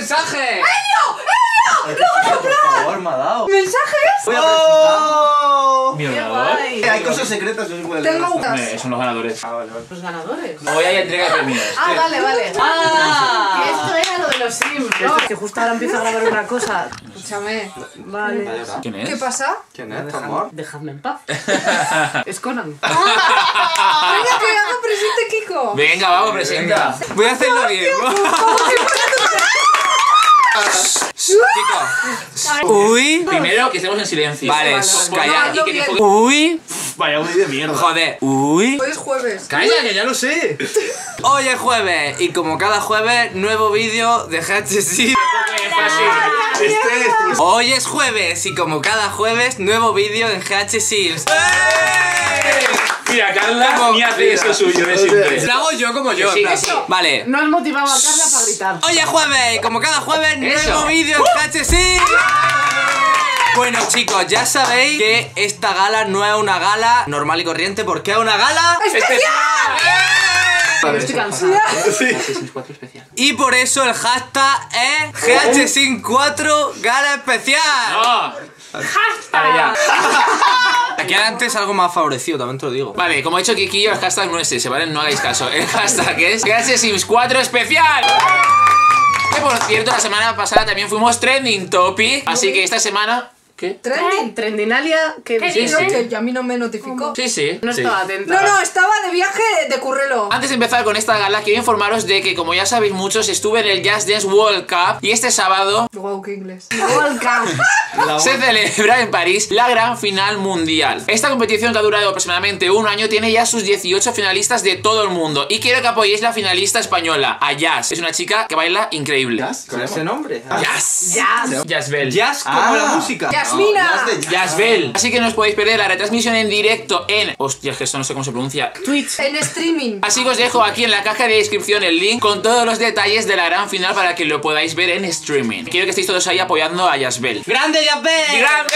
mensaje! ¡Elio! Por favor, me ha dado. ¿Mensajes? Voy a presentar. Mi ordenador. Hay cosas secretas, yo puedo Tengo unas. Hombre, son los ganadores. Ah, vale. Los ganadores. Hoy hay entrega de premios. Ah, vale, vale. Ah. Que esto era lo de los Sims, ¿no? Que justo ahora empiezo a grabar una cosa. Escúchame. Vale. ¿Quién es? ¿Qué pasa? ¿Quién es, amor? Dejadme en paz. Es Conan. Venga, que haga presente Kiko. Venga, vamos, presenta. Voy a hacerlo bien. Chicos. Uy. Primero que estemos en silencio. Vale, calla. Y que ni poco- Uy. Vaya muy de mierda. Joder. Uy. Hoy es jueves. Calla, que ya lo sé. Hoy es jueves. Y como cada jueves, nuevo vídeo de GHC. Hoy es jueves. Y como cada jueves, nuevo vídeo en GHC. Mira, Carla ni hace eso suyo de siempre. Lo hago yo como yo. Sí, en plan. que sí. Vale. No has motivado a Carla para gritar. Hoy es jueves. Y como cada jueves, Eso. nuevo vídeo en GHC. Bueno, chicos, ya sabéis que esta gala no es una gala normal y corriente, porque es una gala ¡Especial! Estoy cansada. Assassin's 4 especial. y por eso el hashtag es GHC4 Gala Especial. ¡No! Vale, ya. Aquí antes algo más favorecido, también te lo digo. Vale, como ha dicho Kikillo, el hashtag no es ese, ¿vale? No hagáis caso. El hashtag es Assassin's 4 especial. Que por cierto, la semana pasada también fuimos trending topic. Así que esta semana... ¿Qué? Trending. Trendinalia, que Sí, sí. Que a mí no me notificó. Sí, sí. no sí. estaba atenta. No, estaba de viaje de currelo. Antes de empezar con esta gala, quiero informaros de que, como ya sabéis muchos, estuve en el Just Dance World Cup y este sábado Wow, qué inglés. se celebra en París la gran final mundial. Esta competición, que ha durado aproximadamente un año, tiene ya sus 18 finalistas de todo el mundo. Y quiero que apoyéis la finalista española, a Jazz. Es una chica que baila increíble. ¿Con ese nombre? Jazz. Jazz. Jazzbel. Jazz como la música. Yasmina. Jazzbel. Así que no os podéis perder la retransmisión en directo en... Hostia, es que esto no sé cómo se pronuncia. Twitch. En streaming. Así que os dejo aquí en la caja de descripción el link con todos los detalles de la gran final para que lo podáis ver en streaming. Quiero que estéis todos ahí apoyando a Jazzbel. ¡Grande Jazzbel! ¡Grande!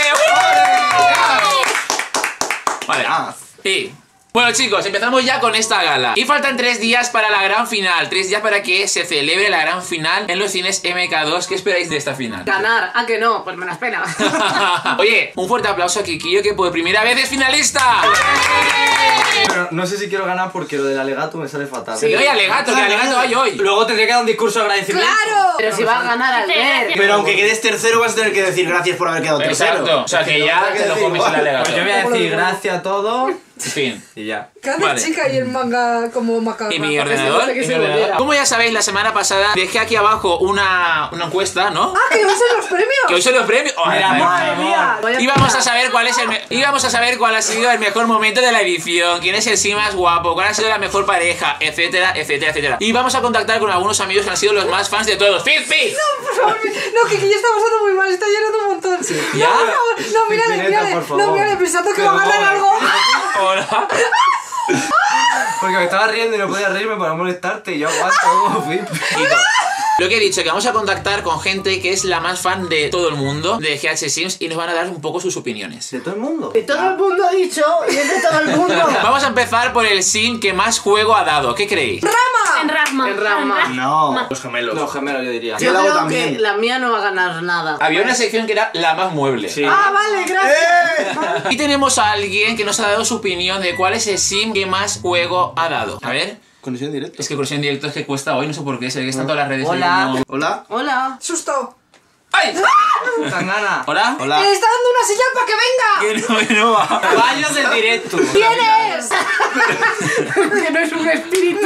Vale. Y... bueno, chicos, empezamos ya con esta gala. Y faltan 3 días para la gran final. 3 días para que se celebre la gran final en los cines MK2. ¿Qué esperáis de esta final? Ganar. ¿A que no? Pues me la espera. Oye, un fuerte aplauso a Kikillo, que por primera vez es finalista. Pero no sé si quiero ganar porque lo del alegato me sale fatal. Que hoy alegato, que alegato hay hoy. Luego tendría que dar un discurso de agradecimiento. ¡Claro! Pero si va a ganar al ver. Pero aunque quedes tercero vas a tener que decir gracias por haber quedado tercero. Exacto. O sea, que ya te lo comes el alegato. Pues yo voy a decir gracias a todos En fin. y ya. ¿Qué hace Vale. chica y el manga como macaco? ¿Y mi ordenador? que ¿Y mi se ordenador? volviera. Como ya sabéis, la semana pasada dejé aquí abajo una encuesta, ¿no? ¡Ah, que hoy son los premios! Que hoy son los premios. Oh, Madre mía. Íbamos a saber cuál es íbamos a saber cuál ha sido el mejor momento de la edición, quién es el sí más guapo, cuál ha sido la mejor pareja, etcétera, etcétera, etcétera. Y vamos a contactar con algunos amigos que han sido los más fans de todos. ¡Fifi! Por favor, no, que ya está pasando muy mal, está llenando un montón. ¿Ya? No, mírale, Pineta, mírale. por favor. No, mírale, pensando que va a ganar algo. Hola. Porque me estaba riendo y no podía reírme para molestarte y yo aguanto como flip. Chicos, lo que he dicho, que vamos a contactar con gente que es la más fan de todo el mundo, de GH Sims, y nos van a dar un poco sus opiniones. ¿De todo el mundo? Que todo el mundo ha dicho y es de todo el mundo. Vamos a empezar por el sim que más juego ha dado. ¿Qué creéis? ¡Rama! En Rasma. En Rasma. No. Los gemelos. Los gemelos, yo diría. Yo el lado creo también. que la mía no va a ganar nada. Había una sección que era la más mueble. Sí. Ah, vale, gracias. Y tenemos a alguien que nos ha dado su opinión de cuál es el sim que más juego ha dado. A ver. Conexión directa. Es que conexión en directo es que cuesta hoy, no sé por qué, se ve que están todas las redes. Hola. ahí como- Hola. Hola. ¡Susto! ¡Ay! Tangana. ¿Hola? Hola. ¡Le está dando una señal para que venga! Que no va. Fallos del directo. ¿Quién es? Que no es un espíritu.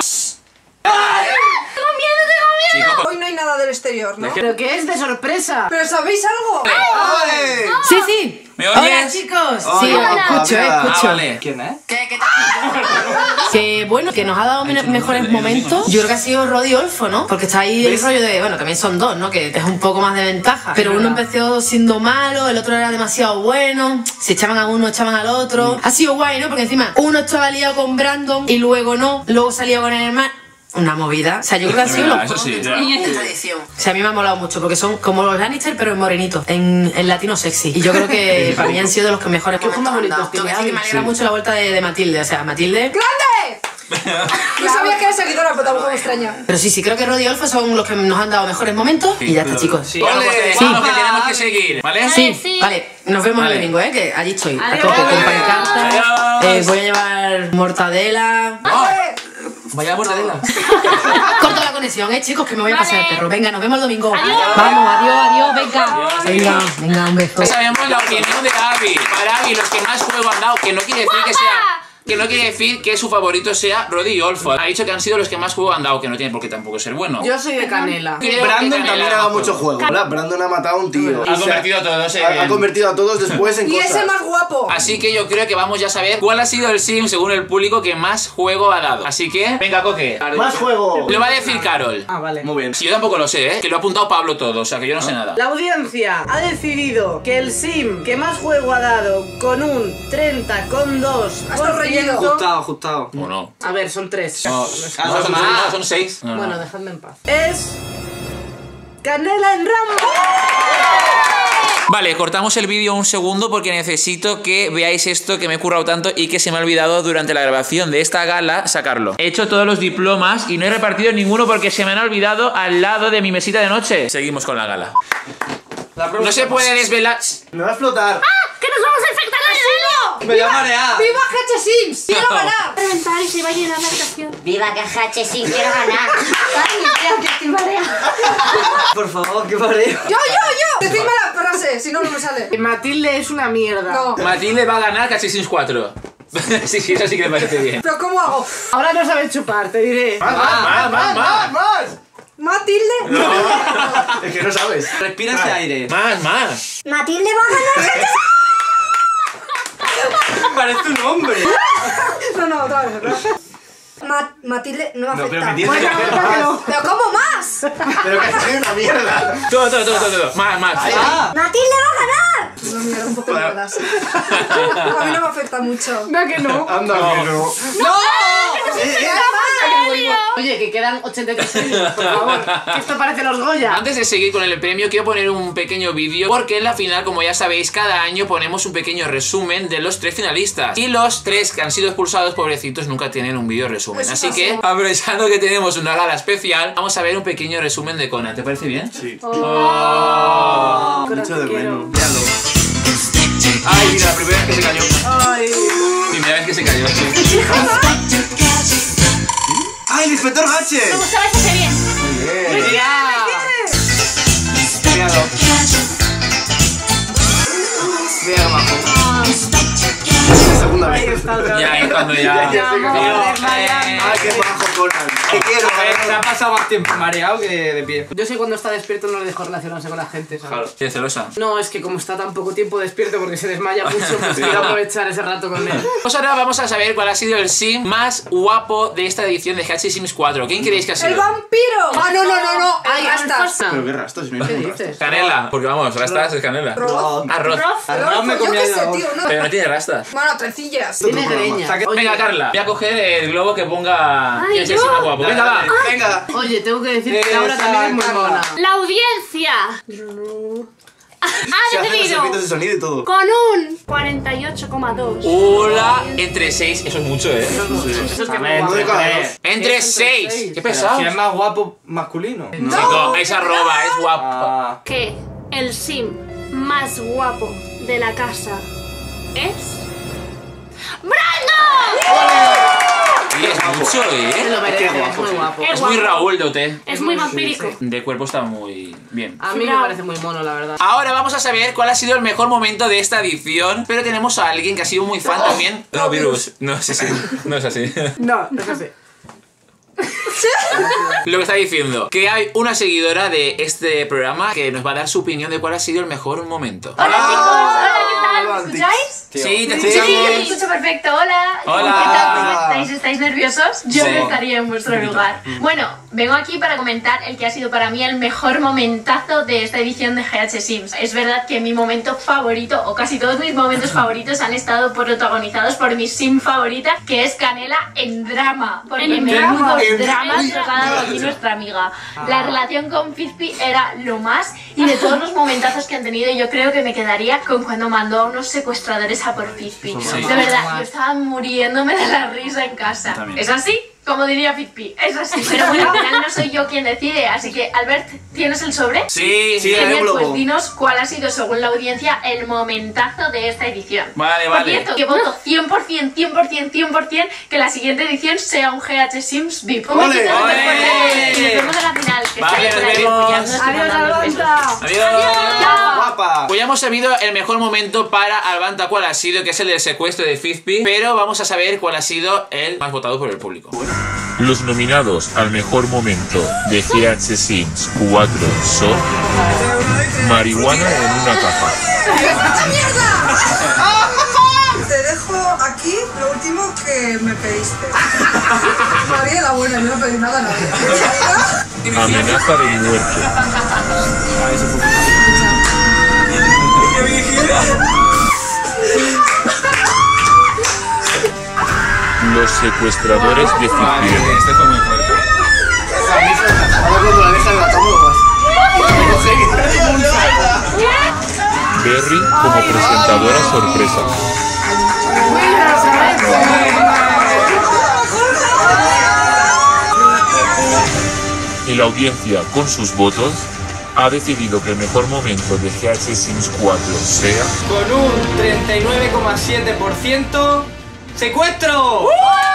Chicos, Hoy no hay nada del exterior, ¿no? Pero que es de sorpresa. ¿Pero sabéis algo? ¡Ay! Sí, sí. ¿me oyes? Hola, chicos. Sí, Hola. escucho, Ah, escucho. vale. ¿Quién es? Que bueno, que nos ha dado mejores momentos. Yo creo que ha sido Rodi y Olfo, ¿no? Porque está ahí el rollo de, bueno, también son dos, ¿no? Que es un poco más de ventaja. Pero uno empezó siendo malo, el otro era demasiado bueno. Se echaban a uno, echaban al otro. Ha sido guay, ¿no? Porque encima uno estaba liado con Brandon y luego no. Luego salía con el hermano. Una movida. O sea, yo creo que ha sido Eso sí. tradición. O sea, a mí me ha molado mucho porque son como los Lannister, pero en morenito, en latino sexy. Y yo creo que para mí han sido de los que mejores momentos han dado. Tengo que decir que me alegra mucho la vuelta de Matilde. O sea, Matilde. ¡Grande! No sabía que era seguidora, pero tampoco me extraña. Pero sí, creo que Rodi y Olfo son los que nos han dado mejores momentos. Y ya está, chicos. Sí. Bueno, pues te ¡Ole! dejamos que tenemos que seguir, ¿vale? Sí, vale. Nos vemos Vale. el domingo, que allí estoy. A Adiós. tope con pancartas. Adiós. Voy a llevar mortadela. Vaya mortadela. Corto la conexión, chicos, que me voy a pasear el perro. Venga, nos vemos el domingo. Adiós. Vamos, adiós, venga. Venga, un beso. Ya sabemos la opinión de Abby. Para Abby, los que más juego han dado, que no quiere decir que sea... Que no quiere decir que su favorito sea Rodi y Olfo. Ha dicho que han sido los que más juego han dado, que no tiene por qué tampoco ser bueno. Yo soy de canela. Creo que Brandon Canela también ha no dado juego. mucho juego. ¿Verdad? Brandon ha matado a un tío. Ha convertido a todos Ha convertido a todos después en Y cosas. es el más guapo. Así que yo creo que vamos ya a saber cuál ha sido el sim, según el público, que más juego ha dado. Así que, venga, Coque. ¡Más juego! Lo va a decir Carol. Ah, vale. Muy bien. Si yo tampoco lo sé, que lo ha apuntado Pablo todo, o sea que yo no sé nada. La audiencia ha decidido que el sim que más juego ha dado con un 30,2%. Hasta reñido. Ajustado. ¿O no? A ver, son 3. No, son 6. Bueno, dejadme en paz. Es. Canela en ramo. Vale, cortamos el vídeo un segundo porque necesito que veáis esto que me he currado tanto y que se me ha olvidado durante la grabación de esta gala sacarlo. He hecho todos los diplomas y no he repartido ninguno porque se me han olvidado al lado de mi mesita de noche. Seguimos con la gala. No se puede desvelar... Me va a explotar. ¡Que nos vamos a infectar en el suelo! Me voy a marear. ¡Viva H Sims! ¡Quiero ganar! Reventar y se va a llenar la habitación. ¡Viva Cajache, sí, quiero ganar! ¡Ay, creo que estoy mareada! Por favor, qué mareo. ¡Yo! Decidme la frase, si no, no me sale. Matilde es una mierda. No. Matilde va a ganar Catchy Sims 4. Sí, eso sí que me parece bien. ¿Pero cómo hago? Ahora no sabes chupar, te diré. ¡Más! ¿Matilde? Es que no sabes. Respira ese aire. Más. ¡Matilde va a ganar! Parece un hombre. No, otra vez, ¿verdad? Matilde no me No, pero afecta. me tienes que hacer más. ¿Pero cómo más? Pero que soy una mierda. Todo. Más. ¡Matilde va a ganar! No, mira, un poco de verás. A mí no me afecta mucho. No, que no. Anda, que no. Oye, que quedan 83 años, por favor. Que esto parece los Goya. Antes de seguir con el premio, quiero poner un pequeño vídeo porque en la final, como ya sabéis, cada año ponemos un pequeño resumen de los 3 finalistas. Y los 3 que han sido expulsados, pobrecitos, nunca tienen un vídeo resumen. Eso Así pasó. que, aprovechando que tenemos una gala especial, vamos a ver un pequeño resumen de Conan. ¿Te parece bien? Sí. Mucho de menos. Ay, mira, la primera vez que se cayó. Ay. Primera vez que se cayó. ¡Ay, el inspector Gache! Me gustaba ese bien. Mira, majo. Segunda vez. Ya, es cuando ya... ¡Ay, qué majo, Conan! Te quiero, Se ha pasado más tiempo mareado que de pie. Yo sé cuando está despierto no le dejo relacionarse con la gente, ¿sabes? ¿Qué celosa? No, es que como está tan poco tiempo despierto porque se desmaya mucho, pues quiero aprovechar ese rato con él. Pues ahora vamos a saber cuál ha sido el sim más guapo de esta edición de Hatchy Sims 4. ¿Quién creéis que ha sido? ¡El vampiro! ¡Ah, no! ¡Ay, rastas! Pero qué rastas, si no hay ¿Qué ningún dices? Canela, porque vamos, rastas es canela. Roz. Arroz. Pero me yo comía qué la sé, voz. tío, no. Pero no tiene rastas. Bueno, trencillas. Tiene greña. Oye, Venga, Carla, voy a coger el globo que ponga... Ay, ¿Quién es el yo. sim más guapo? Venga, va. Venga. Oye, tengo que decir que Laura también es muy mona. La audiencia ha Se hacen los decidido efectos de sonido y todo. con un 48,2. Hola, entre 6, eso es mucho, ¿eh? Eso es que me Uno de guapa. cada dos. Entre 6. Qué pesado. Si es más guapo masculino. Chico, es arroba, es guapo. Ah. Que el sim más guapo de la casa es... ¡Brandon! Y es mucho, Se lo ¿eh? merece, Qué es guapo, muy sí. guapo. Es Es muy guapo. Raúl de OT. Es muy vampírico. De cuerpo está muy bien. A mí me parece muy mono, la verdad. Ahora vamos a saber cuál ha sido el mejor momento de esta edición. Pero tenemos a alguien que ha sido muy fan también. No, virus. No, sí, no es así. No, no sé. Lo que está diciendo, que hay una seguidora de este programa que nos va a dar su opinión de cuál ha sido el mejor momento. Hola chicos, hola, ¿qué tal? ¿Me Andy. escucháis? Sí, te Sí, escuchamos. te escucho perfecto, hola. Hola. ¿Qué tal? ¿Cómo estáis? ¿Estáis nerviosos? Yo Sí. no estaría en vuestro lugar. Bueno, vengo aquí para comentar el que ha sido para mí el mejor momentazo de esta edición de GH Sims. Es verdad que mi momento favorito, o casi todos mis momentos favoritos, han estado protagonizados por mi sim favorita, que es Canela en drama. Porque En menudos drama. dramas nos ha dado aquí nuestra amiga. La relación con Fizpi era lo más, y de todos los momentazos que han tenido, yo creo que me quedaría con cuando mandó a unos secuestradores a por Fizpi. Sí. De verdad, yo estaba muriéndome de la risa en casa. También. ¿Es así? Como diría Fitpi, es así. Pero bueno, al final no soy yo quien decide, así que, Albert, ¿tienes el sobre? Sí, Genial, pues dinos cuál ha sido, según la audiencia, el momentazo de esta edición. Vale. Por cierto, que voto 100% que la siguiente edición sea un GH Sims VIP. Un besito súper fuerte y nos vemos en la final. Que Vale, estáis por ahí nos vemos. apoyándonos y Adiós, mandando besos. Albanta. Adiós. Guapa. Pues ya hemos sabido el mejor momento para Albanta cuál ha sido, que es el del secuestro de Fizpi, pero vamos a saber cuál ha sido el más votado por el público. Los nominados al mejor momento de GH Sims 4 son marihuana en una caja. Te dejo aquí lo último que me pediste. María la buena, yo no pedí nada a nadie. Amenaza de muerte. Los secuestradores de Fizpi. Este fue muy fuerte. Ahora cuando la deja la tomo más. Berry como presentadora sorpresa. Y la audiencia, con sus votos, ha decidido que el mejor momento de GH Sims 4 sea... Con un 39,7%, ¡secuestro!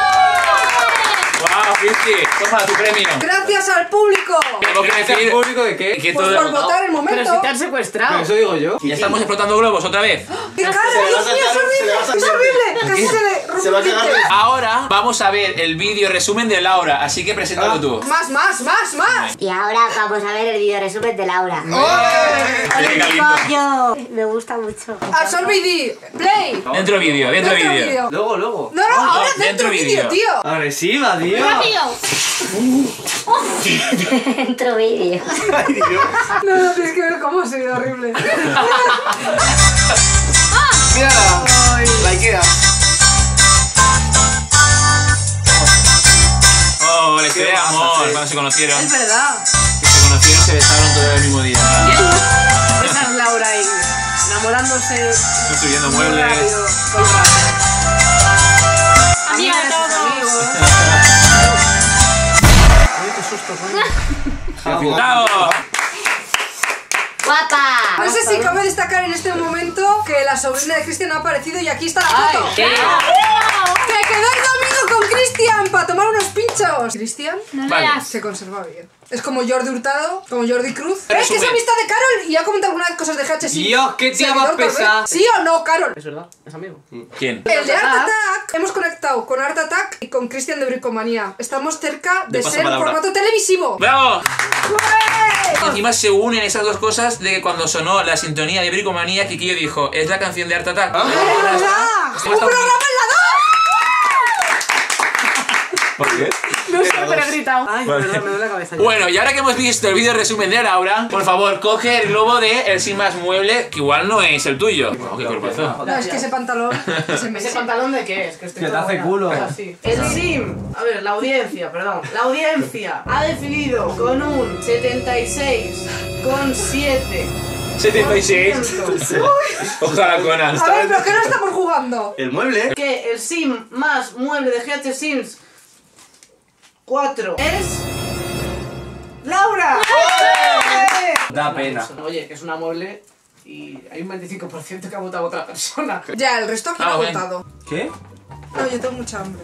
¡Wow, Fizpi! Toma tu premio. Gracias al público. Tengo que decir ¿Público de qué? que Pues todo... por votar el Pero momento. si te han secuestrado. Eso digo yo. Ya estamos explotando globos otra vez. ¡Qué cara! ¡Dios mío, es horrible! ¡Es horrible! Casi se le rompe Se va a el diente. cagar. Ahora vamos a ver el vídeo resumen de Laura, así que preséntalo tú. Más. Y ahora vamos a ver el video resumen de Laura. Qué lindo. Yo me gusta mucho. Absorbe y di. Play. Dentro vídeo, dentro vídeo. Luego. No, ahora dentro dentro vídeo, vídeo. tío. Agresiva, tío. Dentro vídeo. No, tienes que ver cómo ha sido horrible. Mírala. La Ikea. Oh, la historia de amor, cuando se conocieron. Es verdad. Que se conocieron, se besaron todo el mismo día. Esa es Laura ahí, enamorándose Construyendo muy muebles. rápido, todo el rato. Amigas, amigos. ¡Bravo! ¡Guapa! No sé si cabe destacar en este momento que la sobrina de Cristian ha aparecido y aquí está la foto. ¿Qué? ¡Que quedó el domingo con Cristian para tomar unos pinchos! ¿Cristian? Vale. Se conserva bien. Es como Jordi Hurtado, como Jordi Cruz. Pero Es que es sube. amistad de Carol y ha comentado algunas cosas de GH. Dios, qué tía más Seguidor, tal vez. pesada. ¿Sí o no, Carol? Es verdad, es amigo. ¿Quién? El de Art Attack, hemos conectado con Art Attack y con Cristian de Bricomanía. Estamos cerca de De ser un pasapalabra. formato televisivo. ¡Bravo! ¡Hurray! Encima se unen esas dos cosas de que cuando sonó la sintonía de Bricomanía, Kikillo dijo, es la canción de Art Attack. ¡Es verdad! ¡Un programa en la 2! ¿Por qué? No sé, pero he gritado. Ay, perdón, me duele la cabeza. Bueno, y ahora que hemos visto el vídeo resumen de Laura, por favor, coge el globo de el Sin Más Mueble, que igual no es el tuyo. Oh, qué cuerpazo. No, es que ese pantalón se me ¿Ese pantalón de qué es? Que estoy Que te toda hace buena. culo. Así. El sim, a ver, la audiencia, perdón. La audiencia ha decidido con un 76,7. 76. Ojalá Conan. A ver, ¿pero qué no estamos jugando? El mueble. Que el sim más mueble de GH Sims 4 es... ¡Laura! Da pena. Oye, que es una mueble y hay un 25% que ha votado a otra persona. Ya, el resto aquí no ha bien. votado. ¿Qué? No, yo tengo mucha hambre.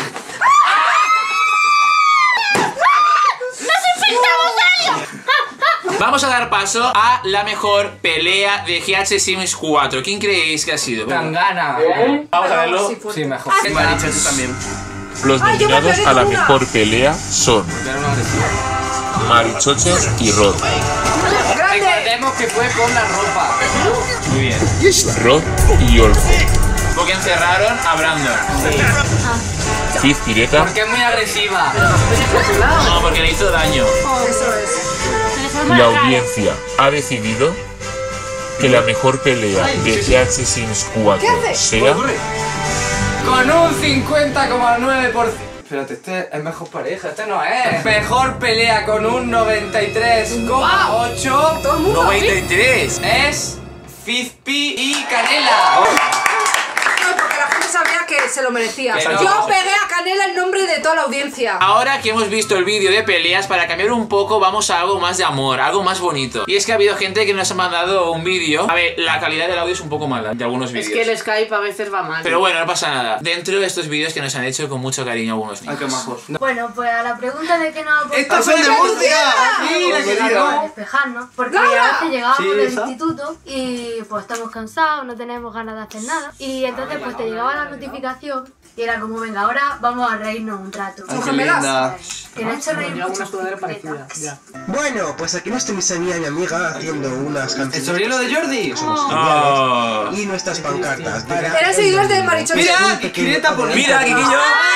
Vamos a dar paso a la mejor pelea de GH Sims 4. ¿Quién creéis que ha sido? Tangana. Vamos a verlo. Sí, fuerte. Sí, mejor. Ah, Maricha, tú también. Los Ay, yo me nominados quedé a la con una. mejor pelea son Era una agresiva. Marichoches y Rod. ¡Grande! Recordemos que fue con la ropa. Muy bien. Rod y Olfo. Porque encerraron a Brandon. Fiz Pireta Porque es muy agresiva. No, porque le hizo daño. Eso es. La audiencia ha decidido que la mejor pelea de GH Sims 4 sea Con un 50,9%. Espérate, este es mejor pareja, este no es. Mejor pelea con un 93,8%. Todo el mundo. 93. Es Fizpi y Canela. No, porque la gente sabía que se lo merecía. Que no. Yo pegué a Canela en nombre de toda la audiencia. Ahora que hemos visto el vídeo de peleas, para cambiar un poco vamos a algo más de amor, algo más bonito. Y es que ha habido gente que nos ha mandado un vídeo. A ver, la calidad del audio es un poco mala de algunos vídeos. Es que el Skype a veces va mal. Pero bueno, no pasa nada. Dentro de estos vídeos que nos han hecho con mucho cariño algunos niños. Ay, qué majos. Bueno, pues a la pregunta de que no... ¡Esta fue de Murcia! Para despejarnos, porque a veces llegábamos Sí, del esa. instituto y pues estamos cansados, no tenemos ganas de hacer nada. Y entonces pues te llegaba la notificación y era como, venga, ahora vamos a reírnos un rato. Ay, qué linda. Que me ha hecho reír mucho. Bueno, pues aquí nos tenéis a mí y a mi amiga haciendo unas ¿El canciones. sobrino de Jordi? Oh. Y nuestras pancartas. Eran seguidores de Marichoche. ¡Mira! ¡Quireta por Mira, Kikillo.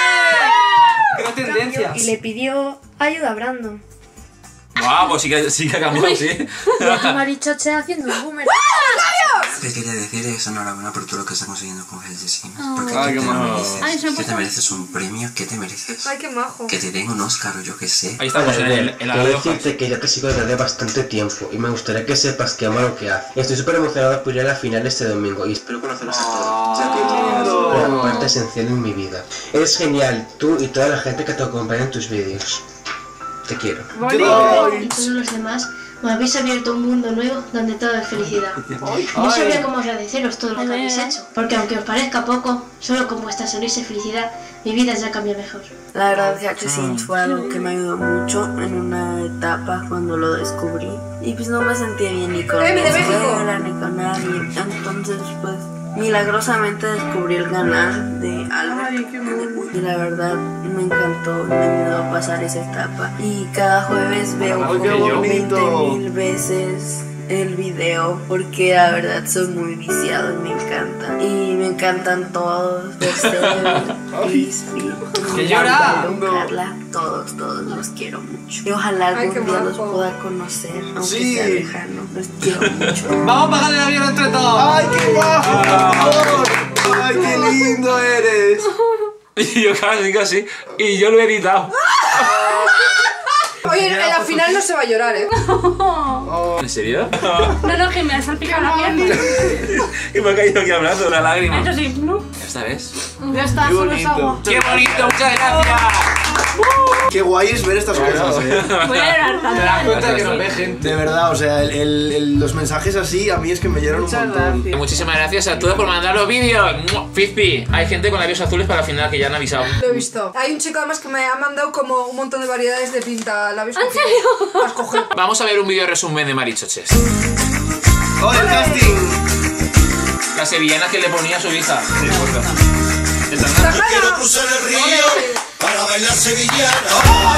¡Qué tendencia! Y le pidió ayuda a Brandon. Guau, pues sí que ha cambiado, sí. Marichoche haciendo un boomerang. Lo que quería decir es enhorabuena por todo lo que está consiguiendo con Helge Sims. Porque Ay, tú qué te majo. mereces, tú te mereces un premio. ¿Qué te mereces? Ay, qué majo. Que te den un Oscar o yo qué sé. Ahí estamos en el Quiero radio. decirte que yo te sigo desde bastante tiempo y me gustaría que sepas que amo lo que haces. Estoy súper emocionado por ir a la final este domingo y espero conoceros a todos. Ya que eres una parte esencial en mi vida. Eres genial, tú y toda la gente que te acompaña en tus vídeos. Te quiero. Y todos los demás me habéis abierto un mundo nuevo donde todo es felicidad. No sabría cómo agradeceros todo lo que habéis hecho, porque aunque os parezca poco, solo con vuestra sonrisa y felicidad, mi vida ya cambia mejor. La verdad que Helge Sims fue algo que me ayudó mucho en una etapa cuando lo descubrí. Y pues no me sentía bien ni con la escuela ni con nadie. Entonces pues milagrosamente descubrí el canal de Albert. Y la verdad me encantó, me ayudó a pasar esa etapa. Y cada jueves veo como 20.000 veces el video porque la verdad soy muy viciado y me encanta. Y me encantan todos, Crispy, ¡Que llora! Carla, todos los quiero mucho. Y ojalá algún día los pueda conocer, aunque sea lejano. Los quiero mucho. ¡Vamos a pagarle el avión entre todos! ¡Ay, qué guapo, por favor! ¡Ay, qué lindo eres! Y yo casi. Y yo lo he editado. Oye, en la final no se va a llorar, ¿eh? ¿En serio? No, que me ha salpicado la mierda. Y me ha caído aquí hablando una lágrima. Eso sí, ¿no? ¿Esta vez? Ya está, solo es agua. ¡Qué bonito! ¡Muchas gracias! Qué guay es ver estas cosas, Voy a llorar Te das cuenta que no ve gente. De verdad, o sea, los mensajes así a mí es que me llenan un montón. Muchísimas gracias a todos por mandar los vídeos. Fizpi, hay gente con labios azules para la final que ya han avisado. Lo he visto. Hay un chico además que me ha mandado como un montón de variedades de pinta labios. ¿En serio? A escoger. Vamos a ver un vídeo resumen de Marichoches. ¡Oh, el casting! La sevillana que le ponía a su hija. Quiero cruzar el río para bailar sevillana.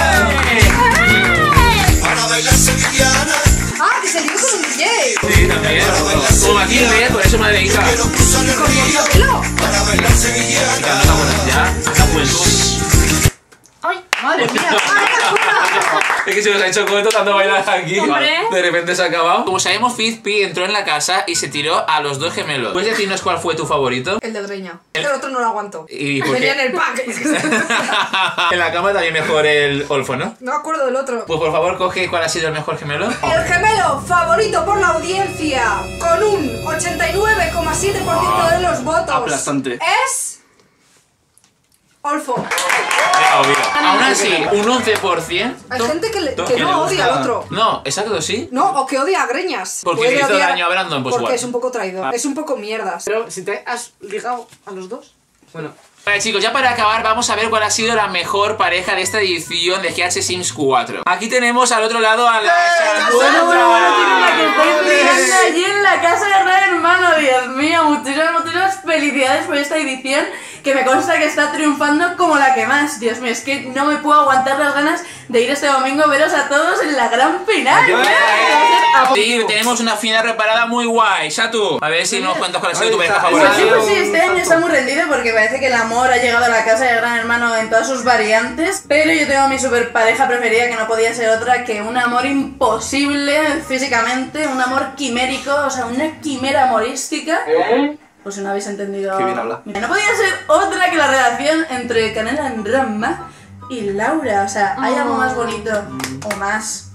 Para bailar sevillana. Ah, que se lió con un DJ. Sí, también. Como Matilde, por eso me dedica. Quiero cruzar el río para bailar sevillana. Ya, la juventud. ¡Ay! Madre mía. Es que se nos ha hecho corto tanto bailar aquí. Hombre. De repente se ha acabado. Como sabemos, Fizpi entró en la casa y se tiró a los dos gemelos. ¿Puedes decirnos cuál fue tu favorito? El de Greña. El otro no lo aguanto. ¿Y por Venía qué? en el pack. En la cama también mejor el Olfo, ¿no? No me acuerdo del otro. Pues por favor, coge cuál ha sido el mejor gemelo. El gemelo favorito por la audiencia, con un 89,7% de los votos, Aplastante. es... Olfo. Obvio. Aún así, un 11%. Hay gente que le no odia al otro. No, exacto, sí. No, o que odia a Greñas. Porque Puede le hizo odiar- daño a Brandon, pues porque igual. es un poco traidor. Es un poco mierdas. Pero si te has ligado a los dos. Bueno. Vale, chicos, ya para acabar vamos a ver cuál ha sido la mejor pareja de esta edición de GH Sims 4. Aquí tenemos al otro lado a la Bueno, chicos, la que estáis mirando allí en la casa de Gran Hermano. Dios mío, muchísimas felicidades por esta edición que me consta que está triunfando como la que más. Dios mío, es que no me puedo aguantar las ganas de ir este domingo a veros a todos en la gran final. Sí, tenemos una final reparada muy guay. Shatu, a ver si nos cuentas cuál ha sido tu pareja Pues sí, favorita. este año está muy rendido porque parece que el amor ha llegado a la casa de Gran Hermano en todas sus variantes. Pero yo tengo mi super pareja preferida que no podía ser otra que un amor imposible físicamente, un amor quimérico, o sea, una quimera amorística. Pues si no habéis entendido. Qué bien habla. No podía ser otra que la relación entre Canela en Rama y Laura. O sea, ¿hay algo más bonito o más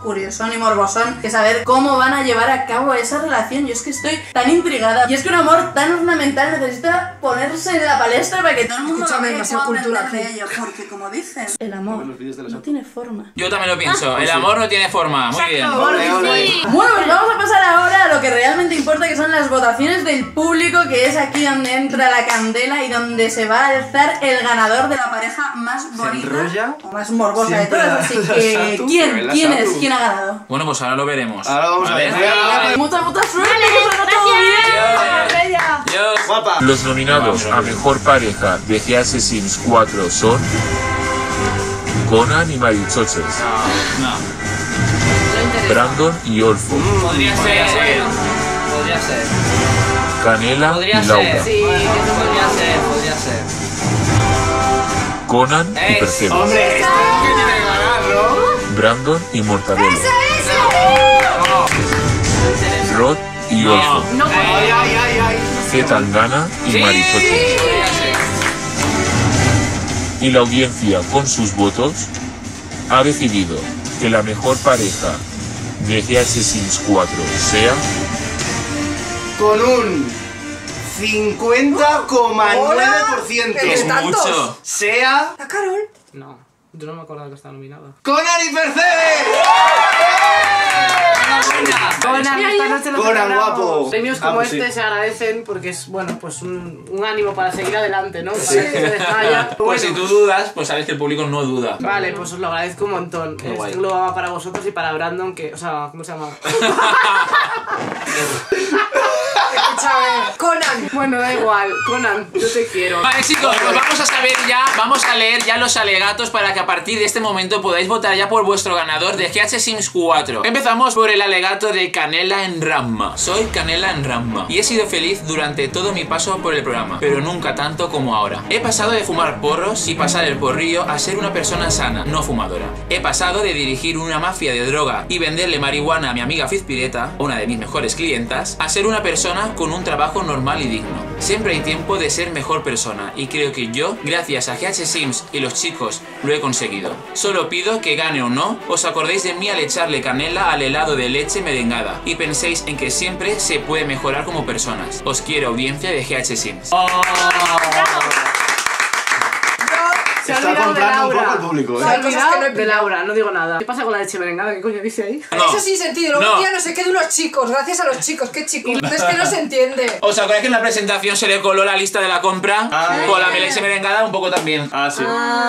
curiosón y morbosón que saber cómo van a llevar a cabo esa relación. Yo es que estoy tan intrigada. Y es que un amor tan ornamental necesita ponerse en la palestra para que todo el mundo Escúchame, vea demasiado cómo cultura aprender de aquí. ello. Porque como dicen, el amor no tiene forma. Yo también lo pienso, el amor no tiene forma. Muy bien. Sí. Bueno, pues vamos a pasar ahora a lo que realmente importa, que son las votaciones del público, que es aquí donde entra la candela y donde se va a alzar el ganador de la pareja más bonita o más morbosa de todas. Así que, ¿quién ha ganado? Bueno, pues ahora lo veremos. Ahora vamos a ver. Mucha suerte, que salga todo bien. Dios. Guapa. Los nominados a Mejor Pareja de GTA Sims 4 son Conan y Marichoches, Brandon y Olfo, Podría ser. Canela Podría y Laura, ser. Sí, podría ser. Conan y Percebes, Hombre, este es que tiene que ganar, ¿no? Brandon y Mortadelo, Rod y Olfo, Ay. Zetangana y Marichoches. Y la audiencia, con sus votos, ha decidido que la mejor pareja de GTA Sims 4 sea Con un 50,9%. Es mucho. Sea ¿La Carol? No, yo no me acordaba que estaba nominada. Conan y Percebes. Conan, esta noche lo Conan, celebramos. guapo. Premios como Pues sí. este se agradecen porque es, bueno, pues un ánimo para seguir adelante, ¿no? Para que se desmaya. Pues si tú dudas, pues sabes que el público no duda. Vale, pues os lo agradezco un montón. Qué guay. Esto lo va para vosotros y para Brandon, que, o sea, ¿cómo se llama? Escúchame. Conan. Bueno, da igual, Conan, yo te quiero. Vale, chicos, pues vamos a saber ya, vamos a leer ya los alegatos para que a partir de este momento podáis votar ya por vuestro ganador de GTA Sims 4. Empezamos por el alegato de Canela en Ramma. Soy Canela en Ramma y he sido feliz durante todo mi paso por el programa, pero nunca tanto como ahora. He pasado de fumar porros y pasar el porrillo a ser una persona sana, no fumadora. He pasado de dirigir una mafia de droga y venderle marihuana a mi amiga Fizpireta, una de mis mejores clientas, a ser una persona con un trabajo normal y digno. Siempre hay tiempo de ser mejor persona y creo que yo, gracias a GH Sims y los chicos, lo he conseguido. Solo pido que gane o no, os acordéis de mí al echarle canela al helado de leche merengada y penséis en que siempre se puede mejorar como personas. Os quiero, audiencia de GH Sims. Se ha Está olvidado de comprando un Laura. poco el público, Se ha Hay cosas olvidado que no he de pillado. Laura, no digo nada. ¿Qué pasa con la leche merengada? ¿Qué coño dice ahí? No. Eso sí sentido. Luego No. un día no sé qué de unos chicos. Gracias a los chicos. ¿Qué chicos? Es que no se entiende. ¿Os acordáis que en la presentación se le coló la lista de la compra? Con la leche merengada un poco también. Sí.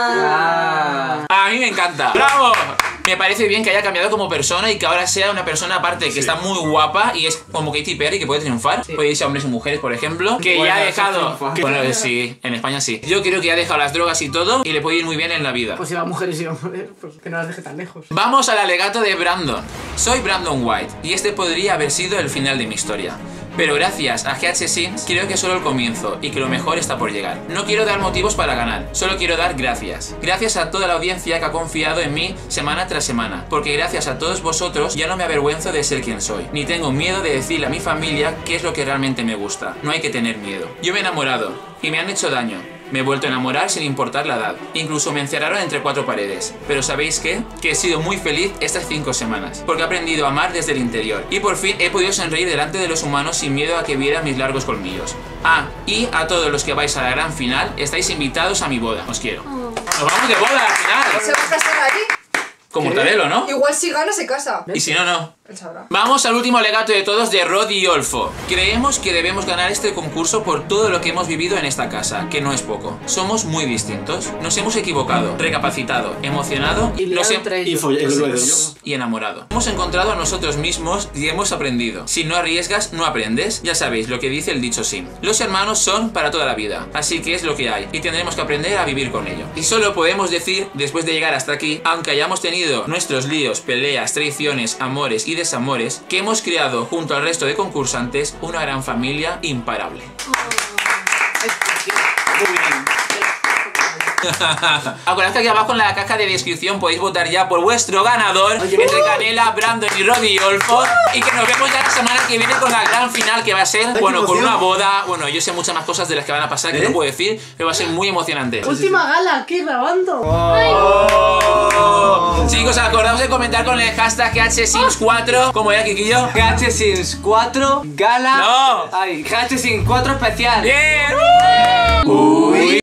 A mí me encanta. ¡Bravo! Me parece bien que haya cambiado como persona y que ahora sea una persona aparte que está muy guapa y es como Katy Perry, que puede triunfar. Puede irse a hombres y mujeres, por ejemplo. Que Bueno, ya ha eso dejado... triunfa. Bueno, sí, en España sí. Yo creo que ya ha dejado las drogas y todo y le puede ir muy bien en la vida. Pues si va mujeres y hombres, pues que no las deje tan lejos. Vamos al alegato de Brandon. Soy Brandon White y este podría haber sido el final de mi historia. Pero gracias a GH Sims creo que es solo el comienzo y que lo mejor está por llegar. No quiero dar motivos para ganar, solo quiero dar gracias. Gracias a toda la audiencia que ha confiado en mí semana tras semana, porque gracias a todos vosotros ya no me avergüenzo de ser quien soy, ni tengo miedo de decirle a mi familia qué es lo que realmente me gusta. No hay que tener miedo. Yo me he enamorado y me han hecho daño. Me he vuelto a enamorar sin importar la edad. Incluso me encerraron entre 4 paredes. Pero ¿sabéis qué? Que he sido muy feliz estas 5 semanas. Porque he aprendido a amar desde el interior. Y por fin he podido sonreír delante de los humanos sin miedo a que vieran mis largos colmillos. Ah, y a todos los que vais a la gran final, estáis invitados a mi boda. Os quiero. Nos vamos de boda al final. ¿Se va a casar ahí? Con Mortadelo, ¿no? Igual si gana se casa. Y si no, no. Él sabrá. Vamos al último alegato de todos de Rod y Olfo. Creemos que debemos ganar este concurso por todo lo que hemos vivido en esta casa, que no es poco. Somos muy distintos. Nos hemos equivocado, recapacitado, emocionado Y liado entre ellos. y enamorado. Hemos encontrado a nosotros mismos y hemos aprendido. Si no arriesgas, no aprendes. Ya sabéis lo que dice el dicho Sim. Los hermanos son para toda la vida, así que es lo que hay y tendremos que aprender a vivir con ello. Y solo podemos decir, después de llegar hasta aquí, aunque hayamos tenido nuestros líos, peleas, traiciones, amores y desamores, que hemos creado junto al resto de concursantes una gran familia imparable. Acordad que aquí abajo en la caja de descripción podéis votar ya por vuestro ganador entre Canela, Brandon y Roddy Olfo. Y que nos vemos ya la semana que viene con la gran final, que va a ser, bueno, con una boda. Bueno, yo sé muchas más cosas de las que van a pasar que no puedo decir, pero va a ser muy emocionante. Última gala aquí grabando. Chicos, acordaos de comentar con el hashtag GHSims4. ¿Cómo era, Kikillo? GHSims4 gala. No. Ay, GHSims4 especial. Bien.